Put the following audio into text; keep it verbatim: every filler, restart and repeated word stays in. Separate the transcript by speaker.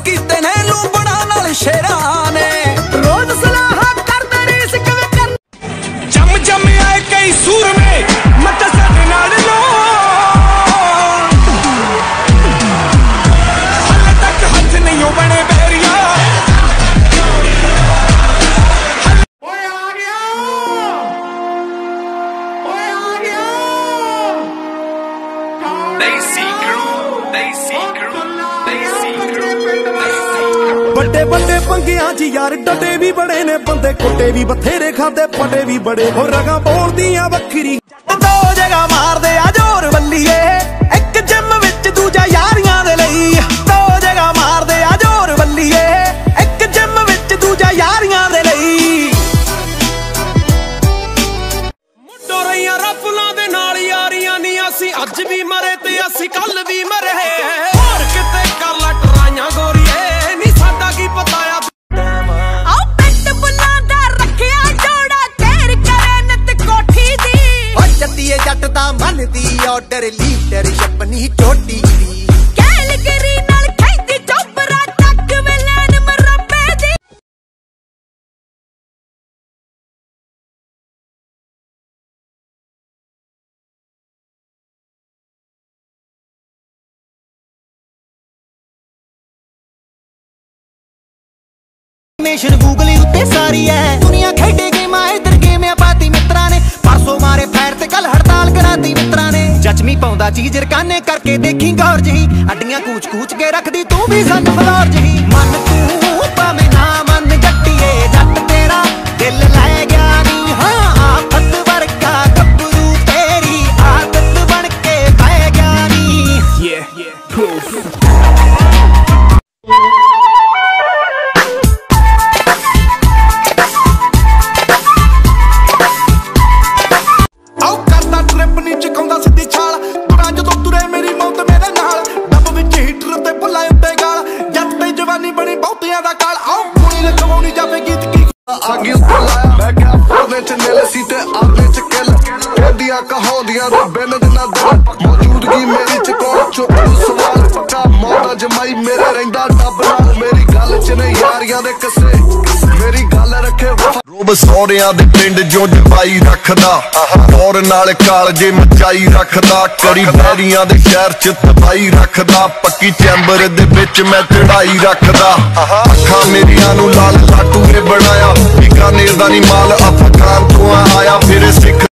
Speaker 1: कीते ने लूंबड़ा नाल शेरां ने
Speaker 2: रोज सलाह करदे रेस किवें कर
Speaker 1: जम जम आए कई सूर में मत साडे नाल लो हाले तक हथ नहीं बने बैरिया
Speaker 2: ओए आ गया ओए आ गया
Speaker 1: देसी क्रू देसी क्रू देसी क्रू
Speaker 3: बड़े बड़े पंगियां च यार डटे भी बड़े ने बंदे कुत्ते भी बथेरे खाते पटे भी बड़े हो रगा बोल दियां वखरी दो जगह मार दे आ जोर बल्लीए एक जिम विच दूजा यारियां दे लई दो जगह मार दे आ जोर बल्लीए एक जिम विच दूजा यारियां दे लई मुंडो रहियां रफलां दे नाल यारियां नी असी अज भी मरे ते असी कल भी मरे होर किते कर ला टराइयां गोरीए नी साडा की पता आ
Speaker 2: जट दा मन दी ऑर्डर लीटर छपनी चोटी दी कैलगरी नाल खैंदी चोपरा तक वेलन मरबे दी मेशन गूगल उत्ते सारी है दुनिया खेडे गेम इधर गेम पाती मित्रा ने परसों मारे फैर ते कल हड़ताल कराती मित्रा ने जचमी पाउंदा चीज रकाने करके देखी गौर जही अड्डियां कूच कूच के रखदी तू भी सन फलौर जही मन तू भावें ना मन जट्टीए जट तेरा दिल लै गया नी हाँ आफत वर्गा गब्बरू तेरी आदत बन के बह गया नी
Speaker 3: yeah yeah proof
Speaker 4: आगे ऊपर लाया मैं क्या फोड़ने च नील सी ते आगे च किल कहदियां कहाउंदियां रो बिन दिना दिल मौजूदगी मेरी च कौन चुप सवाल पक्का मौत जमाई मेरे रहिंदा डब नाल मेरी गल च नहीं यारियां दे कसे मेरी गल रखे रोब सौरियां दे पिंड जो जपाई रखदा और नाल कालजे मचाई रखदा कड़ी बैरियां दे शहर च तबाई रखदा पक्की चैंबर दे विच मैं चढ़ाई रखदा अखां मेरियां नू लाल लाटू ने बनाया बीकानेर दा नी माल अफगान तो आया फिर सिख